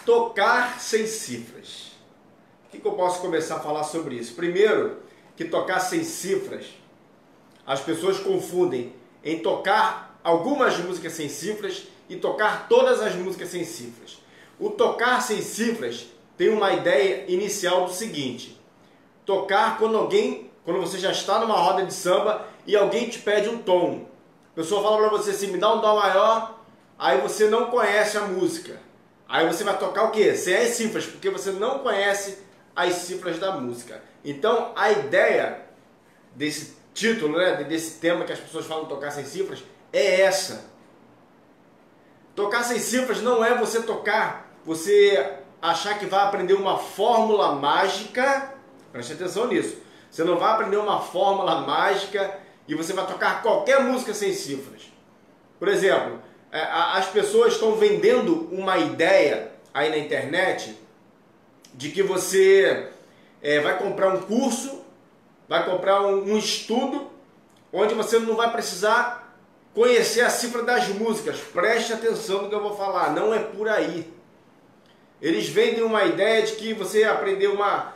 Tocar sem cifras. O que eu posso começar a falar sobre isso? Primeiro, que tocar sem cifras, as pessoas confundem em tocar algumas músicas sem cifras e tocar todas as músicas sem cifras. O tocar sem cifras tem uma ideia inicial do seguinte: tocar quando você já está numa roda de samba e alguém te pede um tom. A pessoa fala para você assim, me dá um dó maior, aí você não conhece a música. Aí você vai tocar o quê? Sem as cifras, porque você não conhece as cifras da música. Então a ideia desse título, né, desse tema que as pessoas falam tocar sem cifras, é essa. Tocar sem cifras não é você tocar, você achar que vai aprender uma fórmula mágica. Preste atenção nisso. Você não vai aprender uma fórmula mágica e você vai tocar qualquer música sem cifras. Por exemplo, as pessoas estão vendendo uma ideia aí na internet de que você vai comprar um curso, vai comprar um estudo, onde você não vai precisar conhecer a cifra das músicas. Preste atenção no que eu vou falar, não é por aí. Eles vendem uma ideia de que você aprender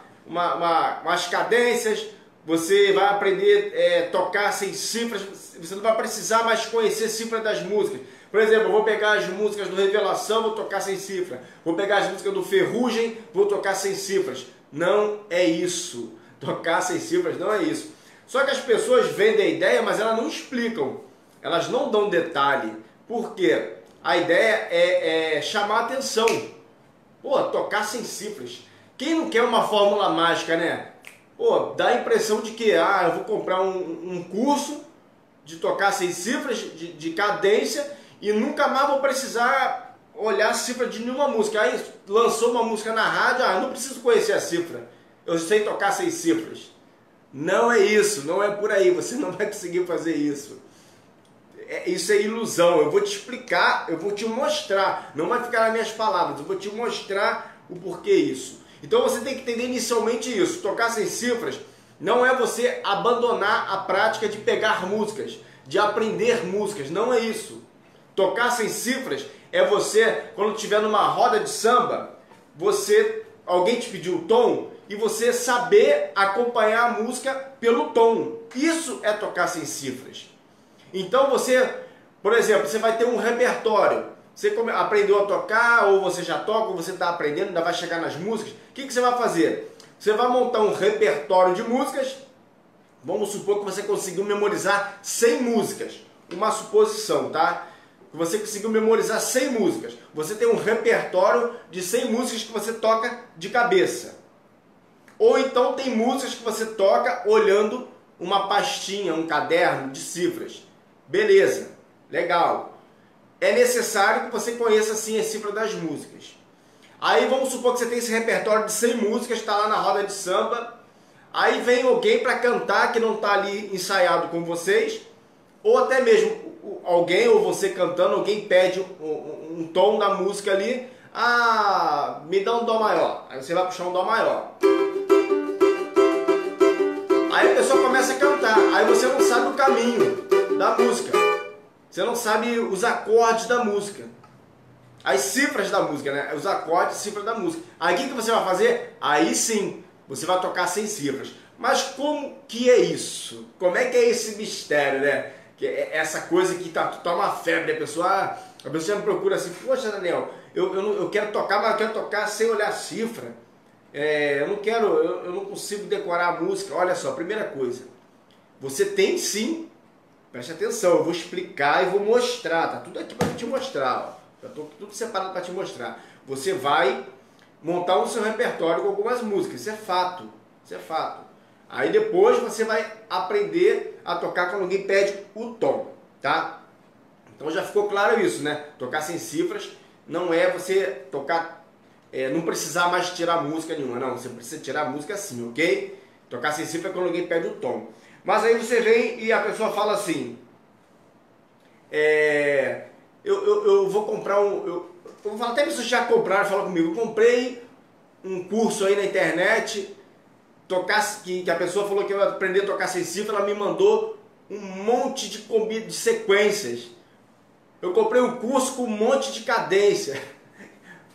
umas cadências, você vai aprender a tocar sem cifras, você não vai precisar mais conhecer a cifra das músicas. Por exemplo, eu vou pegar as músicas do Revelação, vou tocar sem cifra. Vou pegar as músicas do Ferrugem, vou tocar sem cifras. Não é isso. Tocar sem cifras não é isso. Só que as pessoas vendem a ideia, mas elas não explicam. Elas não dão detalhe. Por quê? A ideia é chamar a atenção. Pô, tocar sem cifras. Quem não quer uma fórmula mágica, né? Pô, dá a impressão de que eu vou comprar um curso de tocar sem cifras, de cadência, e nunca mais vou precisar olhar a cifra de nenhuma música. Aí lançou uma música na rádio, eu não preciso conhecer a cifra, eu sei tocar sem cifras. Não é isso, não é por aí, você não vai conseguir fazer isso. Isso é ilusão. Eu vou te explicar, eu vou te mostrar, não vai ficar nas minhas palavras, eu vou te mostrar o porquê isso. Então você tem que entender inicialmente isso. Tocar sem cifras não é você abandonar a prática de pegar músicas, de aprender músicas, não é isso. Tocar sem cifras é você, quando estiver numa roda de samba, alguém te pediu o tom e você saber acompanhar a música pelo tom. Isso é tocar sem cifras. Então você, por exemplo, você vai ter um repertório. Você aprendeu a tocar, ou você já toca, ou você está aprendendo, ainda vai chegar nas músicas. O que você vai fazer? Você vai montar um repertório de músicas. Vamos supor que você conseguiu memorizar 100 músicas. Uma suposição, tá? Que você conseguiu memorizar 100 músicas. Você tem um repertório de 100 músicas que você toca de cabeça. Ou então tem músicas que você toca olhando uma pastinha, um caderno de cifras. Beleza, legal. É necessário que você conheça assim a cifra das músicas. Aí vamos supor que você tem esse repertório de 100 músicas, está lá na roda de samba. Aí vem alguém para cantar que não está ali ensaiado com vocês. Ou até mesmo alguém, ou você cantando, alguém pede um tom da música ali. Me dá um dó maior. Aí você vai puxar um dó maior. Aí a pessoa começa a cantar. Aí você não sabe o caminho da música. Você não sabe os acordes da música. As cifras da música, né? Os acordes e cifras da música. Aí o que você vai fazer? Aí sim, você vai tocar sem cifras. Mas como que é isso? Como é que é esse mistério, né? Que é essa coisa que tá uma febre. A pessoa me procura assim, poxa, Daniel, eu quero tocar, mas eu quero tocar sem olhar a cifra. Eu não consigo decorar a música. Olha só, primeira coisa, você tem sim. Preste atenção, eu vou explicar e vou mostrar, tá tudo aqui para te mostrar, ó. Já estou tudo separado para te mostrar. Você vai montar o seu repertório com algumas músicas, isso é fato, isso é fato. Aí depois você vai aprender a tocar quando alguém pede o tom, tá? Então já ficou claro isso, né? Tocar sem cifras não é você tocar, não precisar mais tirar música nenhuma, não, você precisa tirar a música sim, ok? Tocar sem cifra é quando alguém pede o tom. Mas aí você vem e a pessoa fala assim, eu vou comprar eu vou falar, até pessoas já compraram, falam comigo, eu comprei um curso aí na internet, que a pessoa falou que eu ia aprender a tocar sem cifra, ela me mandou um monte de sequências. Eu comprei um curso com um monte de cadência.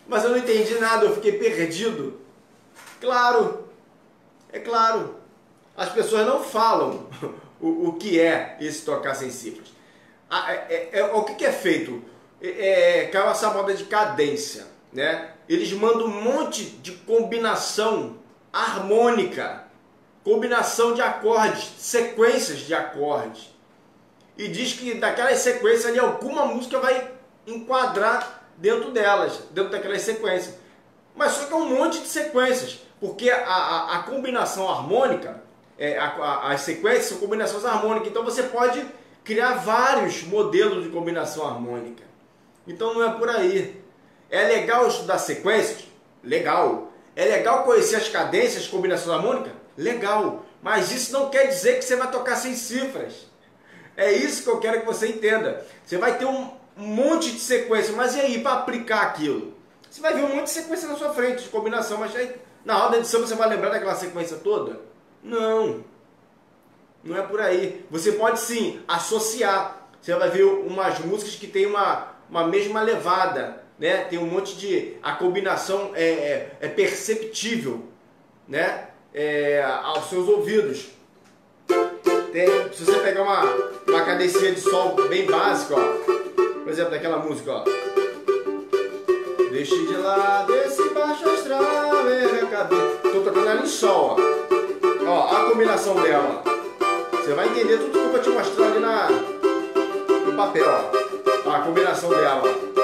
Mas eu não entendi nada, eu fiquei perdido. Claro, é claro. As pessoas não falam o que é esse tocar sem cifras. O que é feito? Caiu essa moda de cadência, né? Eles mandam um monte de combinação harmônica, combinação de acordes, sequências de acordes. E diz que daquelas sequências ali alguma música vai enquadrar dentro delas, dentro daquelas sequências. Mas só que é um monte de sequências, porque a combinação harmônica, as sequências são combinações harmônicas, então você pode criar vários modelos de combinação harmônica. Então não é por aí. É legal estudar sequências? Legal. É legal conhecer as cadências, as combinações harmônicas? Legal. Mas isso não quer dizer que você vai tocar sem cifras. É isso que eu quero que você entenda. Você vai ter um monte de sequência, mas e aí para aplicar aquilo? Você vai ver um monte de sequência na sua frente, de combinação, mas aí na roda de samba você vai lembrar daquela sequência toda? Não. Não é por aí. Você pode sim associar. Você vai ver umas músicas que tem uma mesma levada, né? Tem um monte de... A combinação é perceptível, né? Aos seus ouvidos. Se você pegar uma cadencia de sol bem básica, ó, por exemplo, daquela música, ó. Deixe de lado esse baixo astral, minha cabeça. Tô tocando ela em sol, ó. Ó, a combinação dela. Você vai entender tudo que eu vou te mostrar ali no papel, ó. A combinação dela.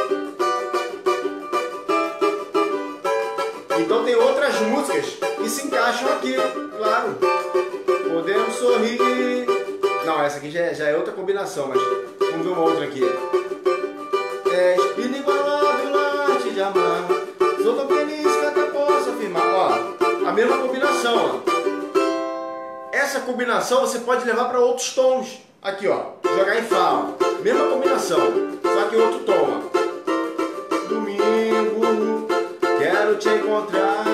Então tem outras músicas que se encaixam aqui, claro. Podemos sorrir. Não, essa aqui já é outra combinação, mas vamos ver uma outra aqui. Espírito igualado, late de amar. Sou tão feliz que até posso afirmar. Ó, a mesma combinação, ó. Essa combinação você pode levar para outros tons. Aqui, ó, jogar em Fá, ó. Mesma combinação, só que outro tom, ó. Domingo, quero te encontrar.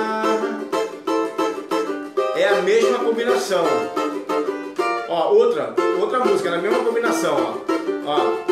É a mesma combinação. Ó, outra música, na mesma combinação, ó.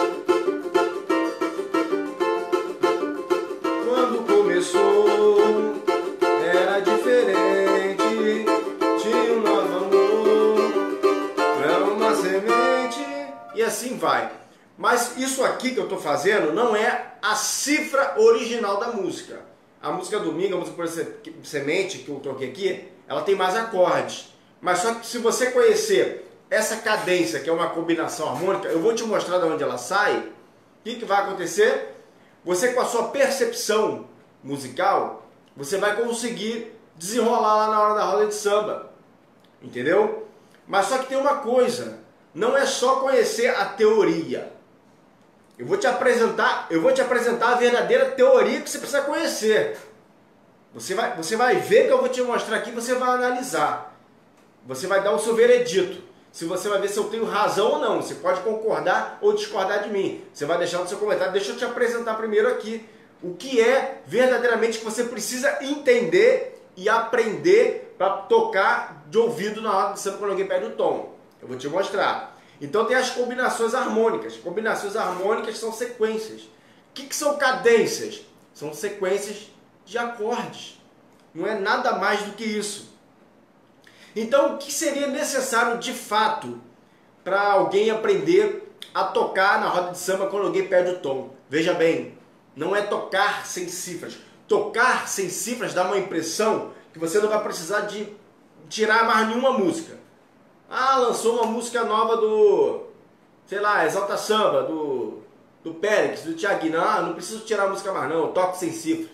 Quando começou, era diferente, tinha um novo amor, era uma semente, e assim vai. Mas isso aqui que eu tô fazendo não é a cifra original da música. A música Domingo, a música por semente que eu toquei aqui, ela tem mais acordes. Mas só que se você conhecer essa cadência, que é uma combinação harmônica, eu vou te mostrar de onde ela sai. O que vai acontecer? Você, com a sua percepção musical, você vai conseguir desenrolar lá na hora da roda de samba. Entendeu? Mas só que tem uma coisa, não é só conhecer a teoria. Eu vou te apresentar a verdadeira teoria que você precisa conhecer. Você vai ver que eu vou te mostrar aqui, você vai analisar. Você vai dar o seu veredito. Se você vai ver se eu tenho razão ou não. Você pode concordar ou discordar de mim. Você vai deixar no seu comentário. Deixa eu te apresentar primeiro aqui o que é verdadeiramente que você precisa entender e aprender para tocar de ouvido na hora de samba quando alguém pede o tom. Eu vou te mostrar. Então tem as combinações harmônicas. Combinações harmônicas são sequências. O que são cadências? São sequências de acordes. Não é nada mais do que isso. Então, o que seria necessário de fato para alguém aprender a tocar na roda de samba quando alguém perde o tom? Veja bem, não é tocar sem cifras. Tocar sem cifras dá uma impressão que você não vai precisar de tirar mais nenhuma música. Ah, lançou uma música nova do, sei lá, Exalta Samba, do Périx, do Thiaguinho. Ah, não preciso tirar a música mais não, eu toco sem cifras.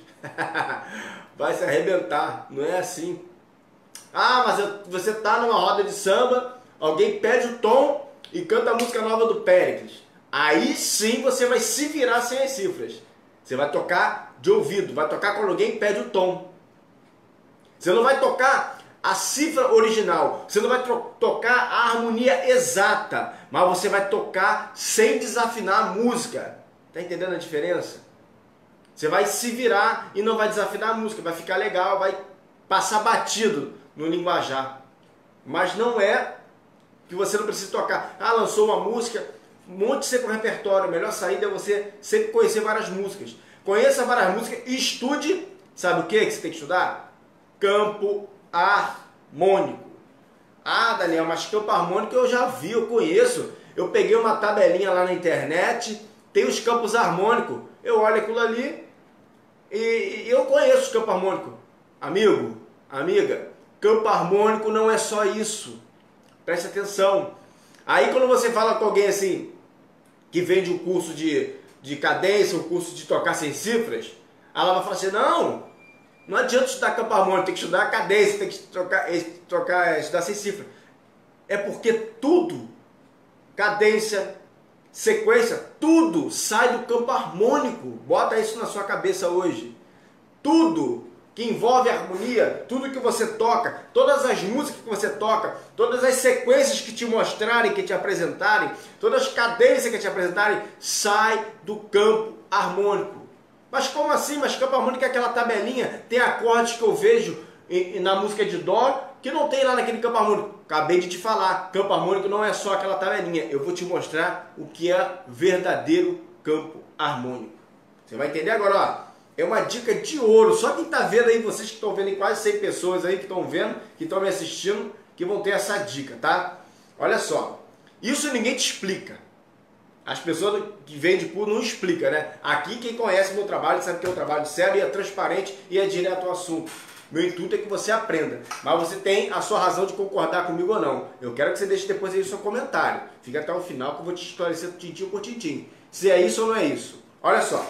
Vai se arrebentar, não é assim. Ah, mas você está numa roda de samba, alguém pede o tom e canta a música nova do Péricles. Aí sim você vai se virar sem as cifras. Você vai tocar de ouvido, vai tocar quando alguém pede o tom. Você não vai tocar a cifra original, você não vai tocar a harmonia exata, mas você vai tocar sem desafinar a música. Tá entendendo a diferença? Você vai se virar e não vai desafinar a música, vai ficar legal, vai passar batido no linguajar. Mas não é que você não precisa tocar. Ah, lançou uma música, monte sempre um repertório. A melhor saída é você sempre conhecer várias músicas. Conheça várias músicas e estude, sabe o que você tem que estudar? Campo harmônico. Ah, Daniel, mas campo harmônico eu já vi, eu conheço. Eu peguei uma tabelinha lá na internet, tem os campos harmônicos. Eu olho aquilo ali e eu conheço os campos harmônicos. Amigo, amiga, campo harmônico não é só isso. Preste atenção. Aí quando você fala com alguém assim, que vende um curso de cadência, um curso de tocar sem cifras, ela vai falar assim, não adianta estudar campo harmônico, tem que estudar cadência, tem que estudar sem cifra. É porque tudo, cadência, sequência, tudo sai do campo harmônico. Bota isso na sua cabeça hoje. Tudo que envolve harmonia, tudo que você toca, todas as músicas que você toca, todas as sequências que te mostrarem, que te apresentarem, todas as cadências que te apresentarem, sai do campo harmônico. Mas como assim? Mas campo harmônico é aquela tabelinha, tem acordes que eu vejo na música de dó, que não tem lá naquele campo harmônico. Acabei de te falar, campo harmônico não é só aquela tabelinha. Eu vou te mostrar o que é verdadeiro campo harmônico. Você vai entender agora, ó. É uma dica de ouro. Só quem está vendo aí, vocês que estão vendo aí, quase 100 pessoas aí que estão vendo, que estão me assistindo, que vão ter essa dica, tá? Olha só, isso ninguém te explica. As pessoas que vendem curso não explicam, né? Aqui quem conhece meu trabalho sabe que é um trabalho sério, e é transparente e é direto ao assunto. Meu intuito é que você aprenda, mas você tem a sua razão de concordar comigo ou não. Eu quero que você deixe depois aí o seu comentário. Fica até o final que eu vou te esclarecer tintim por tintim. Se é isso ou não é isso. Olha só.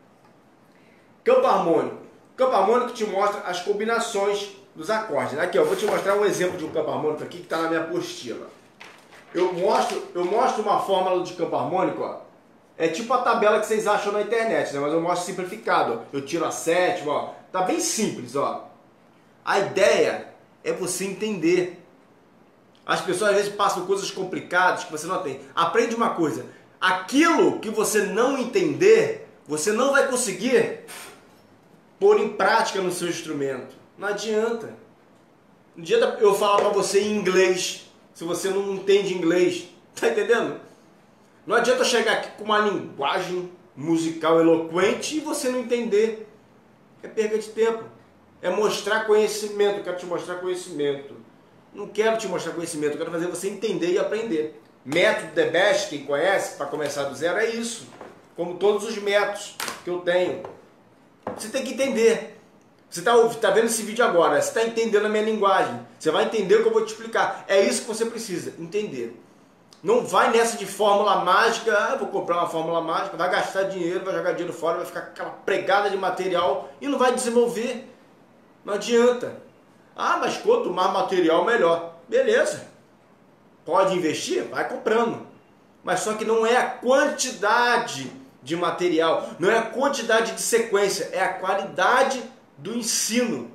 Campo harmônico. Campo harmônico te mostra as combinações dos acordes. Aqui, ó, eu vou te mostrar um exemplo de um campo harmônico aqui que está na minha apostila. Eu mostro uma fórmula de campo harmônico, ó. É tipo a tabela que vocês acham na internet, né? Mas eu mostro simplificado, ó. Eu tiro a sétima, ó. Tá bem simples, ó. A ideia é você entender. As pessoas às vezes passam coisas complicadas que você não tem. Aprende uma coisa. Aquilo que você não entender, você não vai conseguir pôr em prática no seu instrumento. Não adianta. Não adianta eu falar para você em inglês, se você não entende inglês. Tá entendendo? Não adianta eu chegar aqui com uma linguagem musical eloquente e você não entender. É perda de tempo. É mostrar conhecimento. Eu quero te mostrar conhecimento. Não quero te mostrar conhecimento. Eu quero fazer você entender e aprender. Método The Best, quem conhece, para começar do zero, é isso. Como todos os métodos que eu tenho. Você tem que entender. Você está vendo esse vídeo agora, você está entendendo a minha linguagem. Você vai entender o que eu vou te explicar. É isso que você precisa, entender. Não vai nessa de fórmula mágica, vou comprar uma fórmula mágica, vai gastar dinheiro, vai jogar dinheiro fora, vai ficar aquela pregada de material e não vai desenvolver. Não adianta. Ah, mas quanto mais material, melhor. Beleza. Pode investir? Vai comprando. Mas só que não é a quantidade de material, não é a quantidade de sequência, é a qualidade do ensino.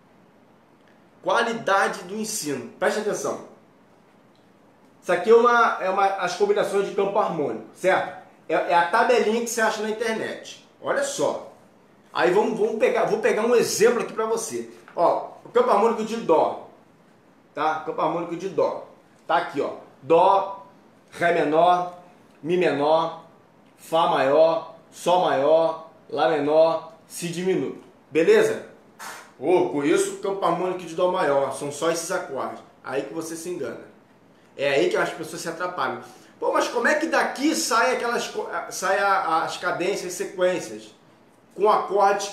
Qualidade do ensino. Preste atenção. Isso aqui é as combinações de campo harmônico, certo? É a tabelinha que você acha na internet. Olha só. Aí vou pegar um exemplo aqui para você. Ó, o campo harmônico de Dó. Tá? Campo harmônico de Dó. Tá aqui, ó. Dó, Ré menor, Mi menor, Fá maior, Sol maior, Lá menor, Si diminuto. Beleza? Conheço o campo harmônico de Dó maior. São só esses acordes. Aí que você se engana. É aí que as pessoas se atrapalham. Pô, mas como é que daqui sai as cadências e sequências? Com acordes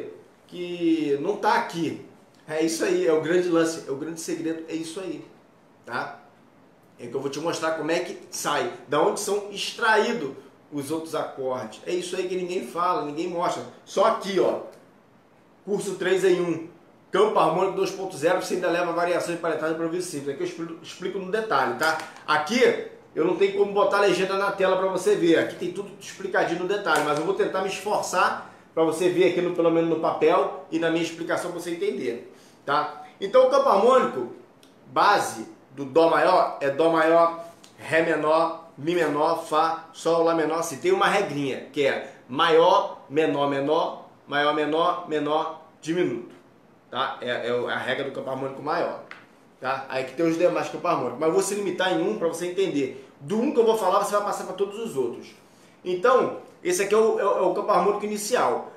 que não tá aqui. É isso aí, é o grande lance, é o grande segredo, é isso aí. Tá? É que eu vou te mostrar como é que sai, da onde são extraídos os outros acordes. É isso aí que ninguém fala, ninguém mostra. Só aqui, ó. Curso 3 em 1. Campo harmônico 2.0, você ainda leva variações de paletagem para ouvir simples. Aqui eu explico no detalhe, tá? Aqui eu não tenho como botar a legenda na tela para você ver. Aqui tem tudo explicadinho no detalhe, mas eu vou tentar me esforçar para você ver aqui, pelo menos no papel e na minha explicação para você entender, tá? Então o campo harmônico base do Dó maior é Dó maior, Ré menor, Mi menor, Fá, Sol, Lá menor, Si. Tem uma regrinha que é maior, menor, menor, maior, menor, menor, diminuto. Tá? É a regra do campo harmônico maior. Tá? Aí que tem os demais campos harmônicos. Mas eu vou se limitar em um para você entender. Do um que eu vou falar, você vai passar para todos os outros. Então, esse aqui é o campo harmônico inicial.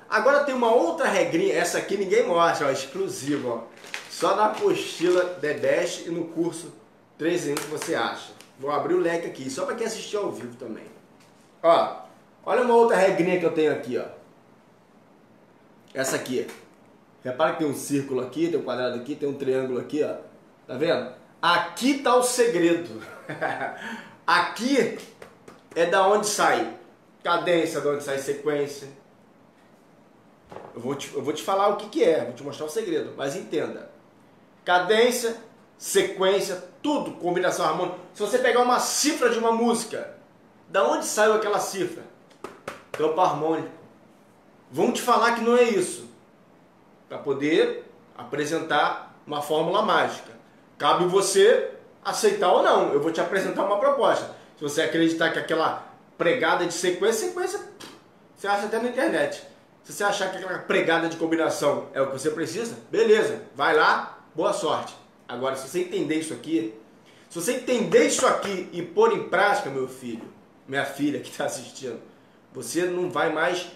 Agora tem uma outra regrinha, essa aqui ninguém mostra, ó, exclusiva, ó. Só na apostila D10 e no curso 3 em 1 que você acha. Vou abrir o leque aqui, só para quem assistiu ao vivo também. Ó, olha uma outra regrinha que eu tenho aqui, ó. Essa aqui. Repara que tem um círculo aqui, tem um quadrado aqui, tem um triângulo aqui, ó. Tá vendo? Aqui tá o segredo. Aqui é da onde sai cadência, da onde sai sequência. Eu vou te falar o que é, vou te mostrar o segredo, mas entenda. Cadência, sequência, tudo, combinação harmônica. Se você pegar uma cifra de uma música, da onde saiu aquela cifra? Campo harmônico. Vão te falar que não é isso, para poder apresentar uma fórmula mágica. Cabe você aceitar ou não. Eu vou te apresentar uma proposta. Se você acreditar que aquela pregada de sequência, você acha até na internet. Se você achar que aquela pregada de combinação é o que você precisa, beleza, vai lá, boa sorte. Agora, se você entender isso aqui, e pôr em prática, meu filho, minha filha que está assistindo, você não vai mais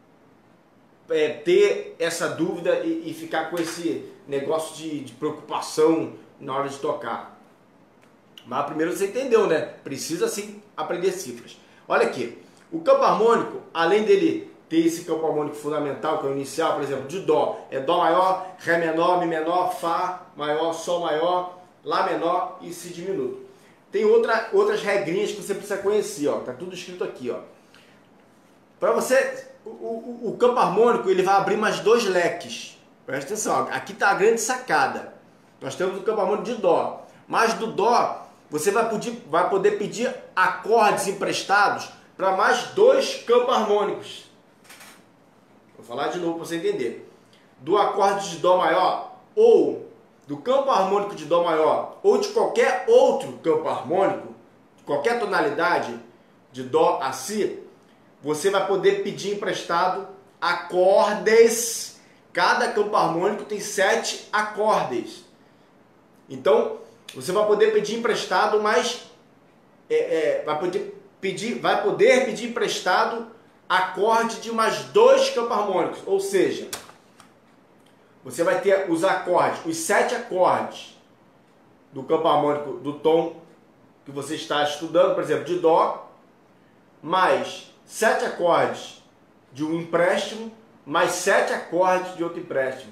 ter essa dúvida e ficar com esse negócio de preocupação na hora de tocar. Mas primeiro você entendeu, né? Precisa sim aprender cifras. Olha aqui, o campo harmônico, além dele ter esse campo harmônico fundamental, que é o inicial, por exemplo, de Dó, é Dó maior, Ré menor, Mi menor, Fá maior, Sol maior, Lá menor e Si diminuto. Tem outras regrinhas que você precisa conhecer, ó. Tá tudo escrito aqui, ó. Para você, o campo harmônico, ele vai abrir mais 2 leques. Presta atenção, aqui está a grande sacada. Nós temos o campo harmônico de Dó. Mas do Dó, você vai poder pedir acordes emprestados para mais 2 campos harmônicos. Vou falar de novo para você entender. Do acorde de Dó maior, ou do campo harmônico de Dó maior, ou de qualquer outro campo harmônico, de qualquer tonalidade, de Dó a Si, você vai poder pedir emprestado acordes. Cada campo harmônico tem 7 acordes. Então, você vai poder pedir emprestado mais... vai poder pedir emprestado acorde de mais 2 campos harmônicos. Ou seja, você vai ter os acordes, os 7 acordes do campo harmônico do tom que você está estudando, por exemplo, de Dó, mais 7 acordes de um empréstimo, mais 7 acordes de outro empréstimo.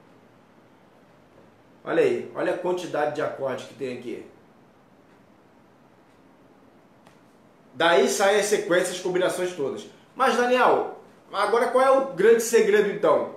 Olha aí, olha a quantidade de acordes que tem aqui. Daí saem as sequências, as combinações todas. Mas, Daniel, agora qual é o grande segredo então?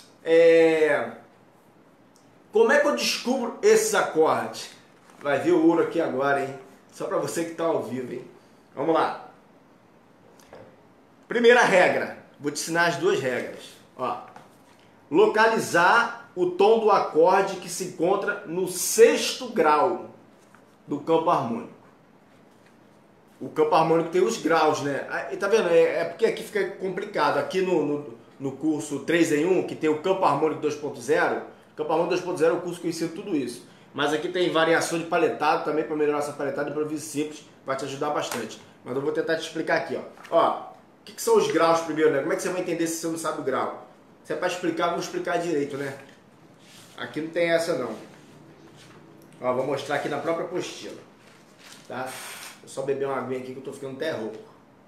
Como é que eu descubro esses acordes? Vai ver o ouro aqui agora, hein? Só para você que está ao vivo, hein? Vamos lá. Primeira regra, vou te ensinar as 2 regras. Ó, localizar o tom do acorde que se encontra no 6º grau do campo harmônico. O campo harmônico tem os graus, né? E tá vendo? Porque aqui fica complicado. Aqui no curso 3 em 1, que tem o campo harmônico 2.0, campo harmônico 2.0 é o curso que eu ensino tudo isso. Mas aqui tem variação de paletado também, para melhorar essa paletada, improviso simples, vai te ajudar bastante. Mas eu vou tentar te explicar aqui, ó. Ó, o que são os graus primeiro, né? Como é que você vai entender se você não sabe o grau? Se é para explicar, vou explicar direito, né? Aqui não tem essa não. Ó, vou mostrar aqui na própria apostila. Tá? Vou só beber uma aguinha aqui que eu tô ficando até rouco.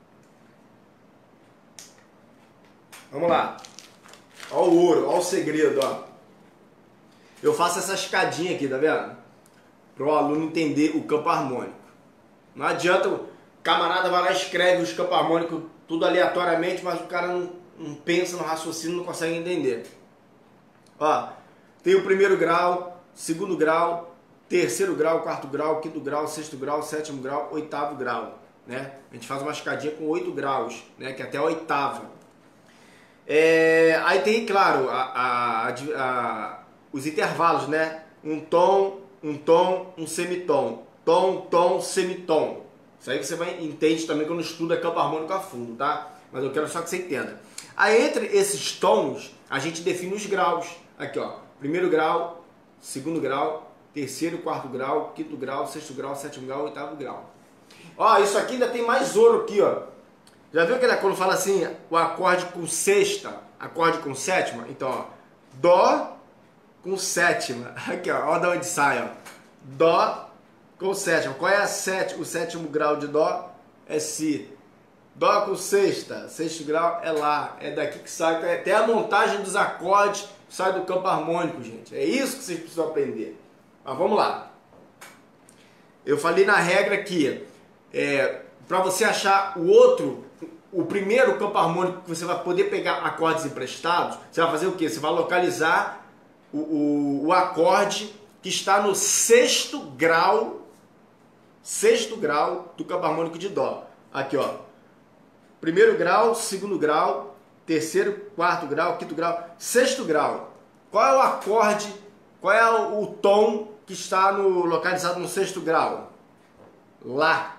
Vamos lá. Ó o ouro, ó o segredo, ó. Eu faço essa escadinha aqui, tá vendo? Para o aluno entender o campo harmônico. Não adianta o camarada vai lá e escreve os campos harmônicos tudo aleatoriamente, mas o cara não pensa no raciocínio, não consegue entender. Ó, tem o 1º grau, 2º grau, 3º grau, 4º grau, 5º grau, 6º grau, 7º grau, 8º grau, né? A gente faz uma escadinha com 8 graus, né? Que é até a 8ª. Aí tem, claro, os intervalos, né? Um tom, um semitom. Tom, tom, semitom. Isso aí você entende também quando estuda campo harmônico a fundo, tá? Mas eu quero só que você entenda. Aí entre esses tons, a gente define os graus. Aqui, ó. 1º grau, 2º grau, 3º, 4º grau, 5º grau, 6º grau, 7º grau, 8º grau. Ó, isso aqui ainda tem mais ouro aqui, ó. Já viu quando fala assim, o acorde com sexta? acorde com sétima? Então, ó, Dó com sétima. Aqui, ó, olha de onde sai, ó. Dó com sétima. Qual é o sétimo grau de Dó? É Si. Dó com sexta. Sexto grau é Lá. É daqui que sai. Até a montagem dos acordes sai do campo harmônico, gente. É isso que vocês precisam aprender. Mas vamos lá. Eu falei na regra que para você achar o primeiro campo harmônico que você vai poder pegar acordes emprestados, você vai fazer o quê? Você vai localizar o acorde que está no sexto grau do campo harmônico de Dó. Aqui, ó. Primeiro grau, segundo grau, terceiro, quarto grau, quinto grau, sexto grau. Qual é o acorde, qual é o tom que está localizado no sexto grau? Lá.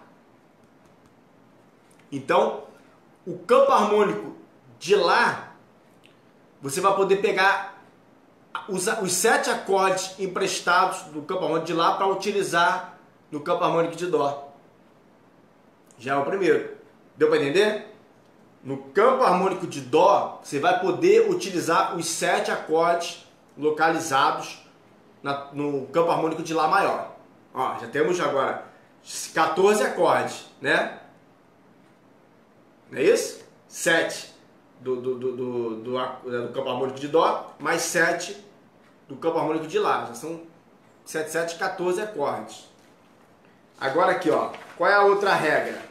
Então, o campo harmônico de Lá, você vai poder pegar os 7 acordes emprestados do campo harmônico de Lá para utilizar no campo harmônico de Dó. Já é o primeiro. Deu para entender? No campo harmônico de Dó, você vai poder utilizar os 7 acordes localizados no campo harmônico de Lá maior. Ó, já temos agora 14 acordes, né? Não é isso? 7 do campo harmônico de Dó, mais 7 do campo harmônico de Lá. Já são 7, 7, 14 acordes. Agora aqui, ó. Qual é a outra regra?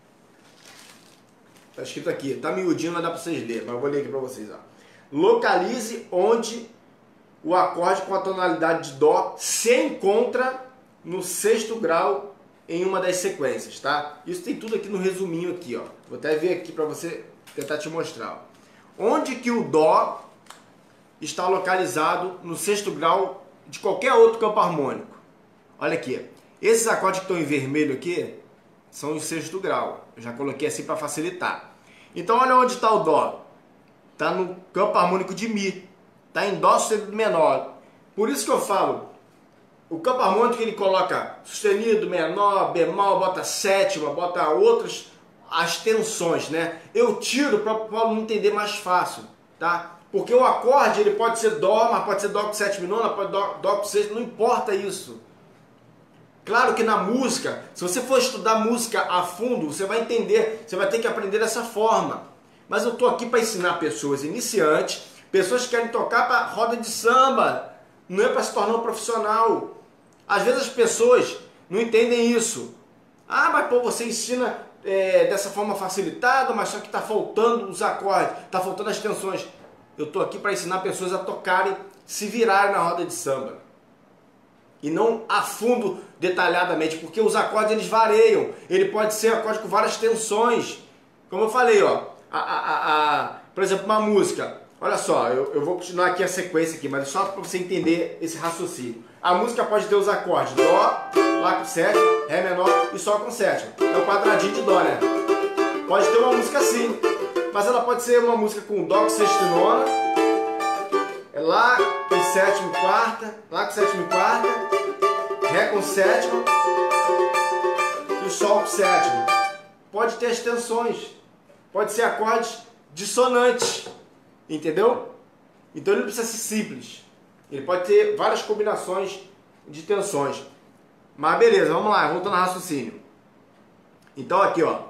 Tá escrito aqui. Tá miudinho, não dá pra vocês lerem, mas eu vou ler aqui pra vocês, ó. Localize onde o acorde com a tonalidade de Dó se encontra no sexto grau em uma das sequências, tá? Isso tem tudo aqui no resuminho aqui, ó. Vou até ver aqui para você tentar te mostrar. Ó. Onde que o Dó está localizado no sexto grau de qualquer outro campo harmônico? Olha aqui. Esses acordes que estão em vermelho aqui são em sexto grau. Eu já coloquei assim para facilitar. Então olha onde está o Dó. Está no campo harmônico de Mi. Está em Dó sustenido menor. Por isso que eu falo, o campo harmônico ele coloca sustenido, menor, bemol, bota sétima, bota outras, as tensões, né? Eu tiro para o aluno entender mais fácil, tá? Porque o acorde ele pode ser Dó, mas pode ser Dó com sétima e nona, pode ser Dó com sexta, não importa isso. Claro que na música, se você for estudar música a fundo, você vai entender, você vai ter que aprender dessa forma. Mas eu estou aqui para ensinar pessoas iniciantes, pessoas que querem tocar para roda de samba, não é para se tornar um profissional. Às vezes as pessoas não entendem isso. Ah, mas pô, você ensina dessa forma facilitada, mas só que está faltando os acordes, está faltando as tensões. Eu estou aqui para ensinar pessoas a tocarem, se virarem na roda de samba. E não a fundo, detalhadamente, porque os acordes eles variam. Ele pode ser acorde com várias tensões. Como eu falei, ó, por exemplo, uma música. Olha só, eu vou continuar aqui a sequência aqui, mas só para você entender esse raciocínio. A música pode ter os acordes Dó, Lá com sétima, Ré menor e Sol com sétima. É o quadradinho de Dó, né? Pode ter uma música assim, mas ela pode ser uma música com Dó com sexta e nona, Lá com sétima e quarta, Lá com sétima e quarta, Ré com sétima e o Sol com sétima. Pode ter as tensões, pode ser acordes dissonantes, entendeu? Então ele não precisa ser simples, ele pode ter várias combinações de tensões. Mas beleza, vamos lá, voltando ao raciocínio. Então aqui, ó,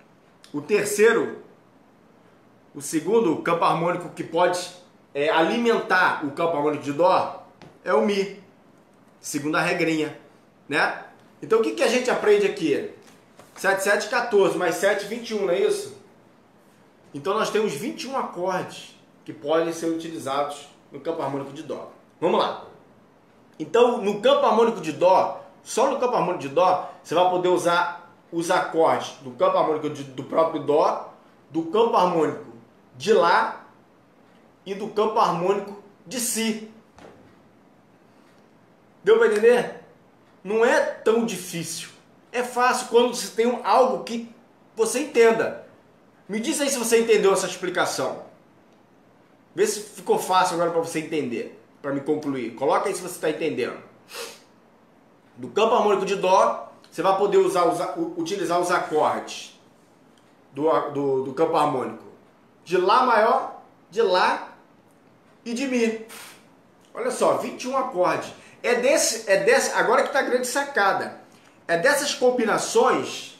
o segundo campo harmônico que pode alimentar o campo harmônico de Dó é o Mi, segundo a regrinha, né? Então o que a gente aprende aqui? 7, 7, 14, mais 7, 21, não é isso? Então nós temos 21 acordes que podem ser utilizados no campo harmônico de Dó. Vamos lá. Então no campo harmônico de Dó, só no campo harmônico de Dó, você vai poder usar os acordes do campo harmônico do próprio Dó, do campo harmônico de Lá e do campo harmônico de Si. Deu para entender? Não é tão difícil. É fácil quando você tem algo que você entenda. Me diz aí se você entendeu essa explicação. Vê se ficou fácil agora para você entender, para me concluir. Coloca aí se você está entendendo. Do campo harmônico de Dó, você vai poder utilizar os acordes do campo harmônico de Lá maior de Lá e de Mi. Olha só, 21 acordes. Agora que está a grande sacada. É dessas combinações,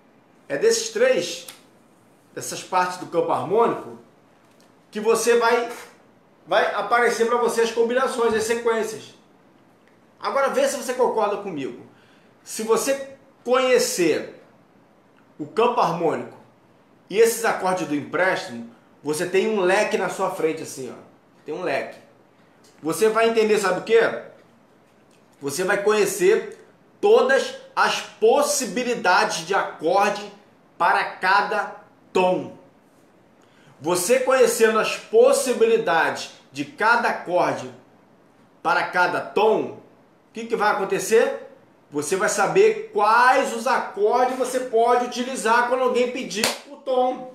dessas partes do campo harmônico, que você vai aparecer para você as combinações, as sequências. Agora vê se você concorda comigo. Se você conhecer o campo harmônico e esses acordes do empréstimo, você tem um leque na sua frente assim, ó. Tem um leque. Você vai entender, sabe o quê? Você vai conhecer todas as possibilidades de acorde para cada tom. Você conhecendo as possibilidades de cada acorde para cada tom, o que vai acontecer? Você vai saber quais os acordes você pode utilizar quando alguém pedir o tom.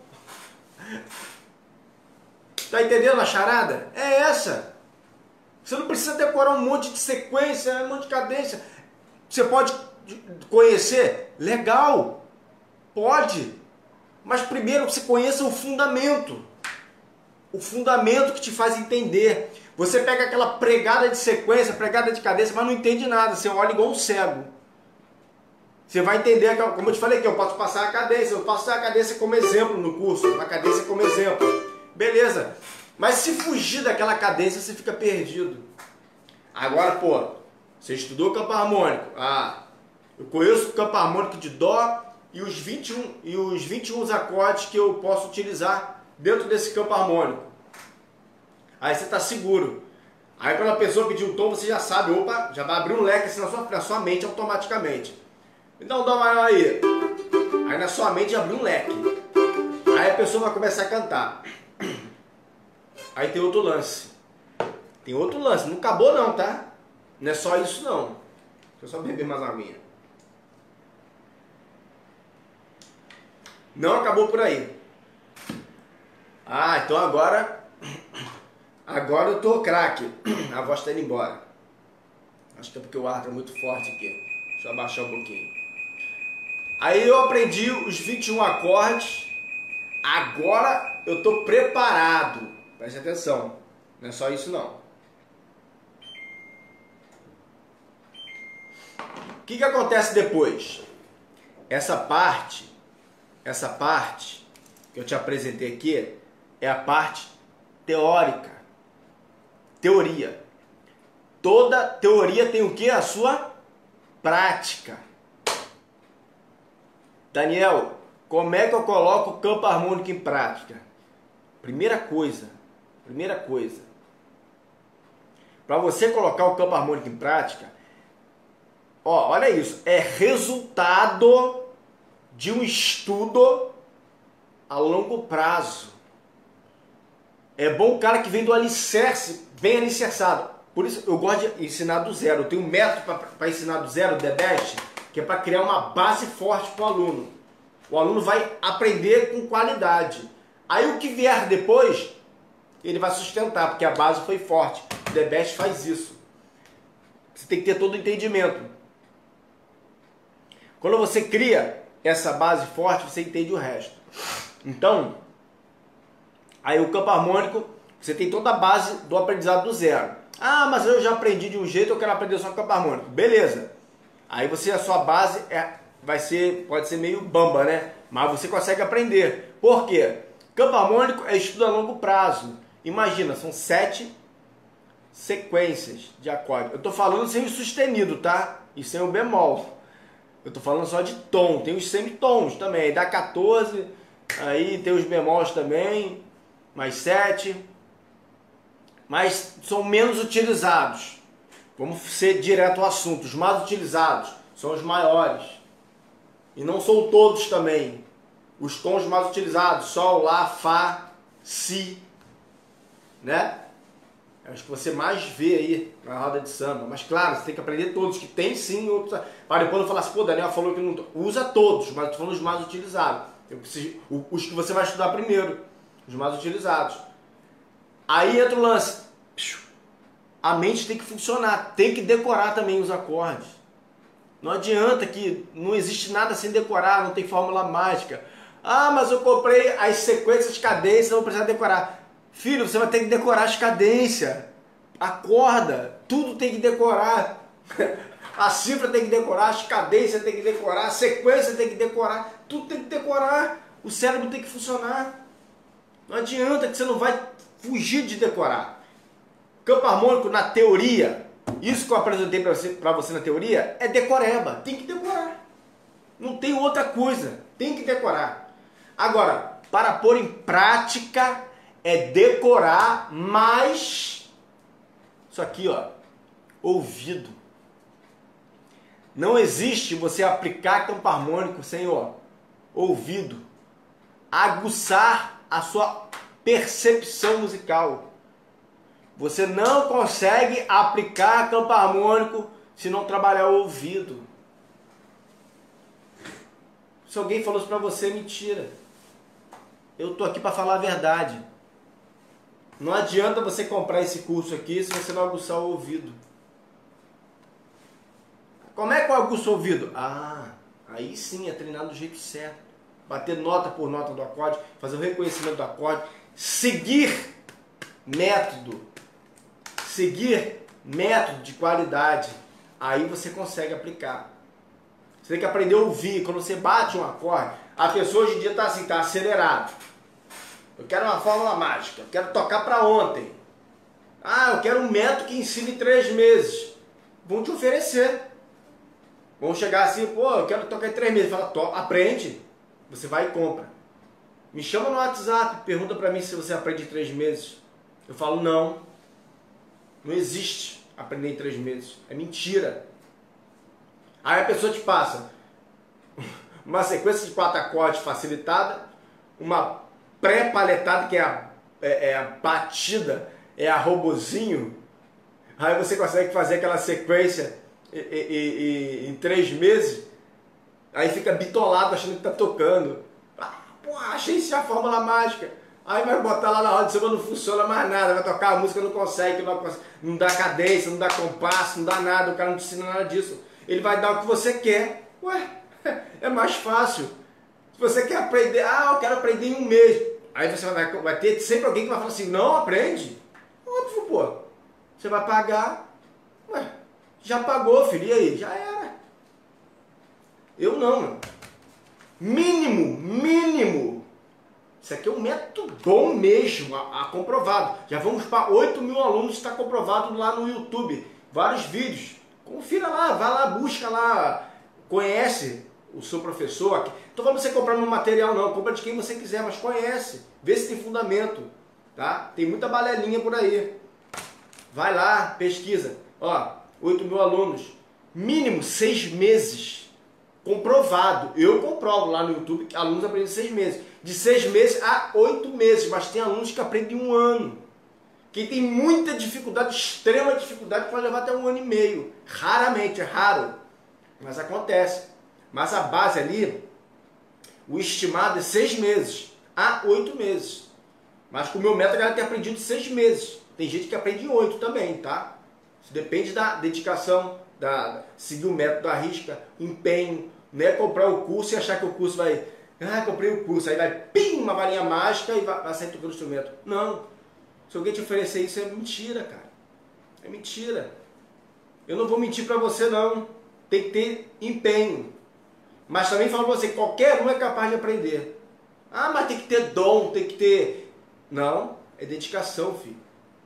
Tá entendendo a charada? É essa. Você não precisa decorar um monte de sequência, um monte de cadência. Você pode conhecer? Legal. Pode. Mas primeiro você conheça o fundamento. O fundamento que te faz entender. Você pega aquela pregada de sequência, pregada de cadência, mas não entende nada. Você olha igual um cego. Você vai entender, como eu te falei aqui, eu posso passar a cadência. Eu passo a cadência como exemplo no curso. A cadência como exemplo. Beleza. Mas se fugir daquela cadência, você fica perdido. Agora, pô, você estudou o campo harmônico. Ah, eu conheço o campo harmônico de Dó e os 21 acordes que eu posso utilizar dentro desse campo harmônico. Aí você está seguro. Aí quando a pessoa pedir um tom, você já sabe, opa, já vai abrir um leque assim na sua mente automaticamente. Me dá um dó maior aí. Aí na sua mente abre um leque. Aí a pessoa vai começar a cantar. Aí tem outro lance. Tem outro lance. Não acabou não, tá? Não é só isso não. Deixa eu só beber mais aguinha. Não acabou por aí. Ah, então agora eu tô craque. A voz tá indo embora. Acho que é porque o ar tá muito forte aqui. Deixa eu abaixar um pouquinho. Aí eu aprendi os 21 acordes. Agora eu tô preparado. Preste atenção. Não é só isso não. O que acontece depois? Essa parte que eu te apresentei aqui é a parte teórica. Teoria. Toda teoria tem o que? A sua prática. Daniel, como é que eu coloco o campo harmônico em prática? Primeira coisa. Para você colocar o campo harmônico em prática, ó, olha isso, é resultado de um estudo a longo prazo. É bom o cara que vem do alicerce, bem alicerçado. Por isso eu gosto de ensinar do zero. Eu tenho um método para ensinar do zero, The Best, que é para criar uma base forte para o aluno. O aluno vai aprender com qualidade. Aí o que vier depois, ele vai sustentar, porque a base foi forte. O The Best faz isso. Você tem que ter todo o entendimento. Quando você cria essa base forte, você entende o resto. Então, aí o campo harmônico, você tem toda a base do aprendizado do zero. Ah, mas eu já aprendi de um jeito, eu quero aprender só com campo harmônico. Beleza. Aí a sua base pode ser meio bamba, né? Mas você consegue aprender. Por quê? Campo harmônico é estudo a longo prazo. Imagina, são 7 sequências de acorde. Eu estou falando sem o sustenido, tá? E sem o bemol. Eu estou falando só de tom. Tem os semitons também. Aí dá 14, aí tem os bemols também, mais 7. Mas são menos utilizados. Vamos ser direto ao assunto. Os mais utilizados são os maiores. E não são todos também. Os tons mais utilizados, Sol, Lá, Fá, Si, né? É os que você mais vê aí na roda de samba. Mas claro, você tem que aprender todos, que tem sim outros. Para depois não falar assim, pô, Daniel falou que não usa todos, mas eu tô falando os mais utilizados. Os que você vai estudar primeiro, os mais utilizados. Aí entra o lance. A mente tem que funcionar, tem que decorar também os acordes. Não adianta que não existe nada sem decorar, não tem fórmula mágica. Ah, mas eu comprei as sequências, cadências, não vou precisar decorar. Filho, você vai ter que decorar as cadências, a corda, tudo tem que decorar. A cifra tem que decorar, as cadências tem que decorar, a sequência tem que decorar, tudo tem que decorar. O cérebro tem que funcionar. Não adianta que você não vai fugir de decorar. Campo harmônico na teoria, isso que eu apresentei para você na teoria, é decoreba. Tem que decorar. Não tem outra coisa. Tem que decorar. Agora, para pôr em prática, é decorar mais. Isso aqui, ó. Ouvido. Não existe você aplicar campo harmônico sem, ó, ouvido. Aguçar a sua percepção musical. Você não consegue aplicar campo harmônico se não trabalhar o ouvido. Se alguém falou isso pra você, é mentira. Eu tô aqui para falar a verdade. Não adianta você comprar esse curso aqui se você não aguçar o ouvido. Como é que eu aguço o ouvido? Ah, aí sim é treinar do jeito certo. Bater nota por nota do acorde, fazer o reconhecimento do acorde, seguir método de qualidade. Aí você consegue aplicar. Você tem que aprender a ouvir. Quando você bate um acorde, a pessoa hoje em dia está assim, está acelerado. Eu quero uma fórmula mágica, eu quero tocar para ontem. Ah, eu quero um método que ensine em 3 meses. Vão te oferecer. Vão chegar assim, pô, eu quero tocar em 3 meses. Fala, aprende. Você vai e compra. Me chama no WhatsApp, pergunta para mim se você aprende em 3 meses. Eu falo, não. Não existe aprender em 3 meses. É mentira. Aí a pessoa te passa uma sequência de 4 acordes facilitada, uma pré-paletada, que é a batida, é a robozinho. Aí você consegue fazer aquela sequência em 3 meses. Aí fica bitolado achando que está tocando. Ah, pô, achei isso a fórmula mágica. Aí vai botar lá na roda de samba, não funciona mais nada. Vai tocar a música, não consegue, não dá cadência, não dá compasso, não dá nada. O cara não te ensina nada disso. Ele vai dar o que você quer. Ué, é mais fácil. Se você quer aprender, eu quero aprender em 1 mês. Aí você vai ter sempre alguém que vai falar assim, não, aprende. Óbvio, pô. Você vai pagar. Ué, já pagou, filho, e aí? Já era. Eu não, mano. Mínimo. Isso aqui é um método bom mesmo, comprovado. Já vamos para 8.000 alunos, está comprovado lá no YouTube. Vários vídeos. Confira lá, vai lá, busca lá, conhece o seu professor. Não estou falando para você comprar no material não, compra de quem você quiser, mas conhece, vê se tem fundamento, tá? Tem muita balelinha por aí. Vai lá, pesquisa. Ó, 8.000 alunos, mínimo 6 meses, comprovado. Eu comprovo lá no YouTube que alunos aprendem 6 meses. De 6 meses a 8 meses, mas tem alunos que aprendem 1 ano. Quem tem muita dificuldade, extrema dificuldade, pode levar até 1 ano e meio. Raramente, é raro, mas acontece. Mas a base ali, o estimado é 6 meses a 8 meses. Mas com o meu método, a galera tem aprendido 6 meses. Tem gente que aprende em 8 também, tá? Isso depende da dedicação, seguir o método à risca, empenho. Não é comprar o curso e achar que o curso vai... comprei o curso, aí vai, pim, uma varinha mágica e vai sair tocando o instrumento. Não. Se alguém te oferecer isso, é mentira, cara. É mentira. Eu não vou mentir pra você, não. Tem que ter empenho. Mas também falo pra você, qualquer um é capaz de aprender. Ah, mas tem que ter dom, tem que ter... Não, é dedicação, filho.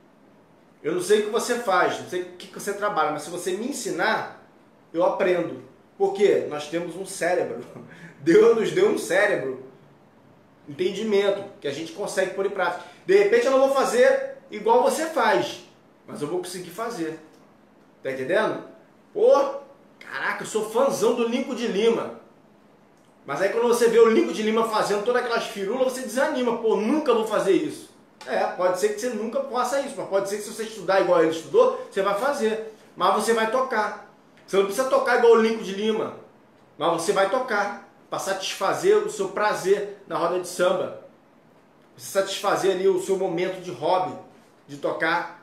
Eu não sei o que você faz, não sei o que você trabalha, mas se você me ensinar, eu aprendo. Por quê? Nós temos um cérebro. Deus nos deu um cérebro. Entendimento, que a gente consegue pôr em prática. De repente eu não vou fazer igual você faz, mas eu vou conseguir fazer. Tá entendendo? Pô, caraca, eu sou fãzão do Lincoln de Lima. Mas aí quando você vê o Lincoln de Lima fazendo todas aquelas firulas, você desanima. Pô, nunca vou fazer isso. Pode ser que você nunca faça isso, mas pode ser que se você estudar igual ele estudou, você vai fazer. Mas você vai tocar. Você não precisa tocar igual o Lincoln de Lima, mas você vai tocar para satisfazer o seu prazer na roda de samba. Você satisfazer ali o seu momento de hobby, de tocar.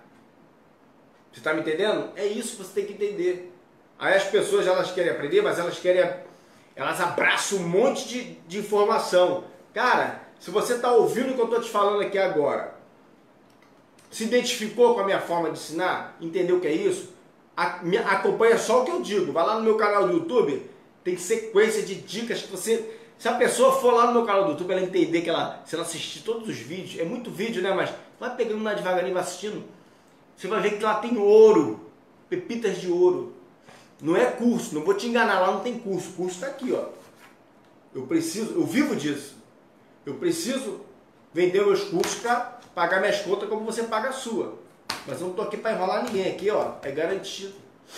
Você está me entendendo? É isso que você tem que entender. Aí as pessoas, elas querem aprender, mas elas abraçam um monte de informação. Cara, se você está ouvindo o que eu estou te falando aqui agora, Se identificou com a minha forma de ensinar? Entendeu o que é isso? Acompanha só o que eu digo. Vai lá no meu canal do YouTube, tem sequência de dicas que você... Se a pessoa for lá no meu canal do YouTube, ela entender que se ela assistir todos os vídeos, é muito vídeo, né? Mas vai pegando lá devagarinho, vai assistindo, você vai ver que lá tem ouro, pepitas de ouro. Não é curso, não vou te enganar, lá não tem curso. O curso está aqui, ó. Eu vivo disso. Eu preciso vender meus cursos para pagar minhas contas como você paga a sua. Mas eu não estou aqui para enrolar ninguém. Aqui, ó, é garantido.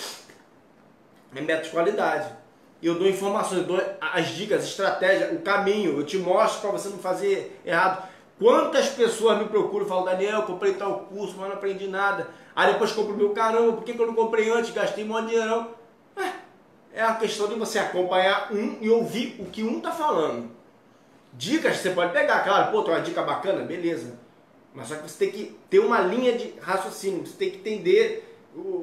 É meta de qualidade. Eu dou informações, eu dou as dicas, estratégia, o caminho. Eu te mostro para você não fazer errado. Quantas pessoas me procuram e falam: Daniel, eu comprei tal curso, mas não aprendi nada. Aí depois compro o meu, caramba, por que eu não comprei antes? Gastei um monte de dinheirão. É a questão de você acompanhar um e ouvir o que um está falando. Dicas você pode pegar, claro, pô, tem uma dica bacana, beleza. Mas só que você tem que ter uma linha de raciocínio, você tem que entender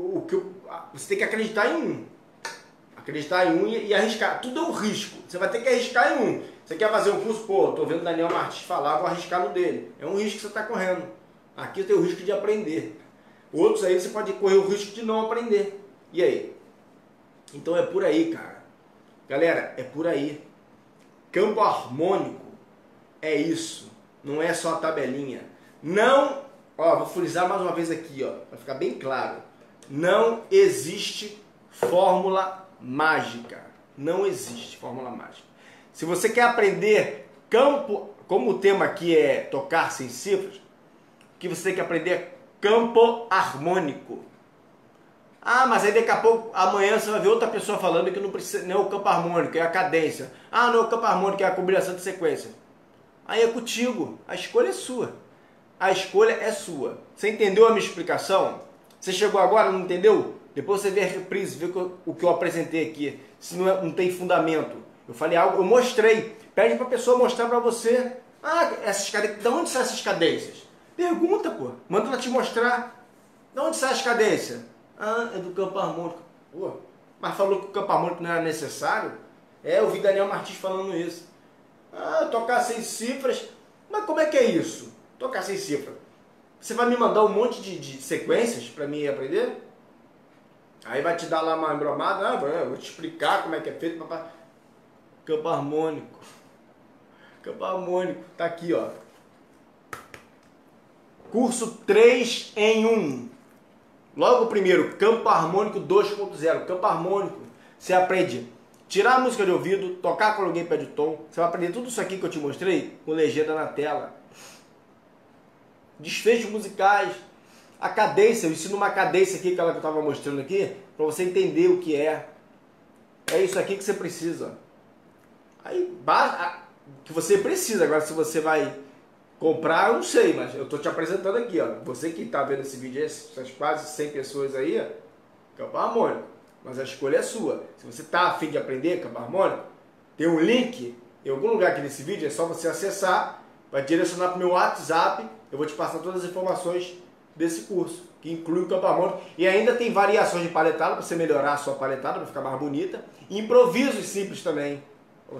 você tem que acreditar em um. Acreditar em um e arriscar. Tudo é um risco. Você vai ter que arriscar em um. Você quer fazer um curso? Pô, tô vendo o Daniel Martins falar, vou arriscar no dele. É um risco que você está correndo. Aqui eu tenho o risco de aprender. Outros aí você pode correr o risco de não aprender. E aí? Então é por aí, cara. Galera, é por aí. Campo harmônico é isso. Não é só a tabelinha. Não, ó, vou frisar mais uma vez aqui, ó, para ficar bem claro. Não existe fórmula mágica. Não existe fórmula mágica. Se você quer aprender campo, como o tema aqui é tocar sem cifras, o que você tem que aprender é campo harmônico. Ah, mas aí daqui a pouco, amanhã você vai ver outra pessoa falando que não precisa, não é o campo harmônico, é a cadência. Ah, não é o campo harmônico, é a combinação de sequência. Aí é contigo, a escolha é sua. A escolha é sua. Você entendeu a minha explicação? Você chegou agora, não entendeu? Depois você vê a reprise, vê o que eu apresentei aqui. Se não tem fundamento. Eu falei algo, eu mostrei. Pede para a pessoa mostrar para você. Ah, essas cadências, de onde saem essas cadências? Pergunta, pô. Manda ela te mostrar. De onde saem as cadências? Ah, é do campo harmônico. Pô, mas falou que o campo harmônico não era necessário? É, eu vi Daniel Martins falando isso. Ah, tocar 6 cifras. Mas como é que é isso? Tocar 6 cifras. Você vai me mandar um monte de sequências para mim aprender? Aí vai te dar lá uma embromada. Ah, eu vou te explicar como é que é feito. Papai. Campo harmônico. Campo harmônico. Tá aqui, ó. Curso 3 em 1. Logo primeiro, campo harmônico 2.0. Campo harmônico. Você aprende tirar a música de ouvido, tocar com alguém pé de tom. Você vai aprender tudo isso aqui que eu te mostrei com legenda na tela. Desfechos musicais. A cadência, eu ensino uma cadência aqui, aquela que eu estava mostrando aqui, para você entender o que é. É isso aqui que você precisa. Aí, que você precisa. Agora, se você vai comprar, eu não sei, mas eu estou te apresentando aqui, ó. Você que está vendo esse vídeo, essas quase 100 pessoas aí, ó, campo harmônico. Mas a escolha é sua. Se você está a fim de aprender campo harmônico, tem um link em algum lugar aqui nesse vídeo, é só você acessar, vai direcionar para o meu WhatsApp, eu vou te passar todas as informações desse curso, que inclui o campo harmônico. E ainda tem variações de paletada, para você melhorar a sua paletada, para ficar mais bonita. E improvisos simples também, para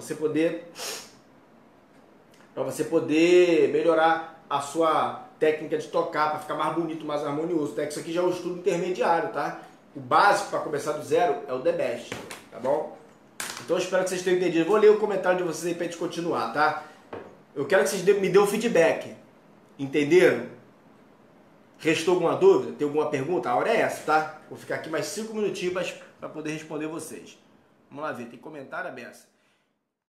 você poder melhorar a sua técnica de tocar, para ficar mais bonito, mais harmonioso. Isso aqui já é um estudo intermediário, tá? O básico para começar do zero é o The Best, tá bom? Então eu espero que vocês tenham entendido. Eu vou ler o comentário de vocês aí para a gente continuar, tá? Eu quero que vocês me dêem um feedback. Entenderam? Restou alguma dúvida? Tem alguma pergunta? A hora é essa, tá? Vou ficar aqui mais 5 minutinhos para poder responder vocês. Vamos lá ver, tem comentário, Abessa?